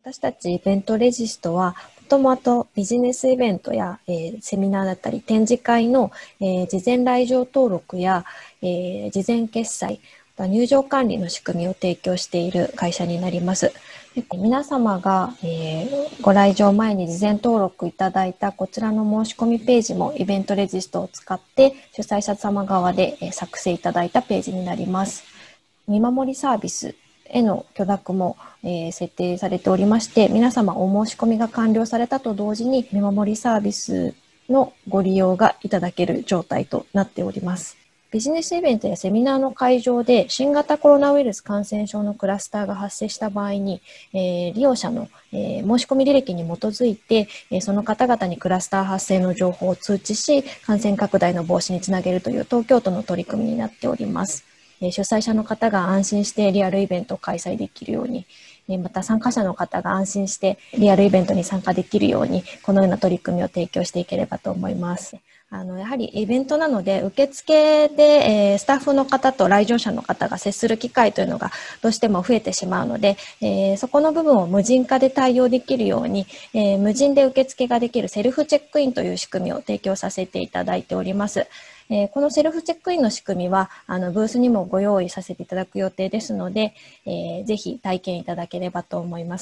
私たちイベントレジストは、もともとビジネスイベントや、セミナーだったり展示会の、事前来場登録や、事前決済、入場管理の仕組みを提供している会社になります。で皆様が、ご来場前に事前登録いただいたこちらの申し込みページもイベントレジストを使って主催者様側で作成いただいたページになります。見守りサービスへの許諾も、設定されておりまして、皆様お申し込みが完了されたと同時に見守りサービスのご利用がいただける状態となっております。ビジネスイベントやセミナーの会場で新型コロナウイルス感染症のクラスターが発生した場合に、利用者の、申し込み履歴に基づいて、その方々にクラスター発生の情報を通知し、感染拡大の防止につなげるという東京都の取り組みになっております。主催者の方が安心してリアルイベントを開催できるように、また参加者の方が安心してリアルイベントに参加できるように、このような取り組みを提供していければと思います。やはりイベントなので、受付で、スタッフの方と来場者の方が接する機会というのがどうしても増えてしまうので、そこの部分を無人化で対応できるように、無人で受付ができるセルフチェックインという仕組みを提供させていただいております。このセルフチェックインの仕組みはブースにもご用意させていただく予定ですので、ぜひ体験いただければと思います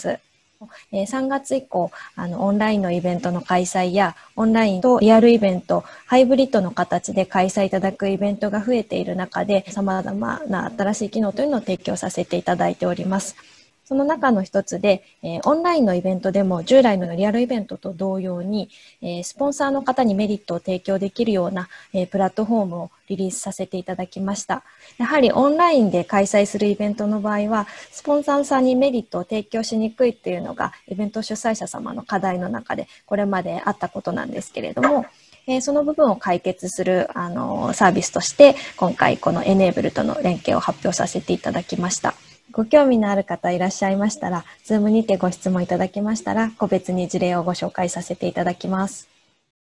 。3月以降、オンラインのイベントの開催や、オンラインとリアルイベント、ハイブリッドの形で開催いただくイベントが増えている中で、様々な新しい機能というのを提供させていただいております。その中の一つで、オンラインのイベントでも従来のリアルイベントと同様に、スポンサーの方にメリットを提供できるような、プラットフォームをリリースさせていただきました。やはりオンラインで開催するイベントの場合は、スポンサーさんにメリットを提供しにくいっていうのが、イベント主催者様の課題の中でこれまであったことなんですけれども、その部分を解決するサービスとして、今回このエネーブルとの連携を発表させていただきました。ご興味のある方いらっしゃいましたら、Zoom にてご質問いただきましたら、個別に事例をご紹介させていただきます。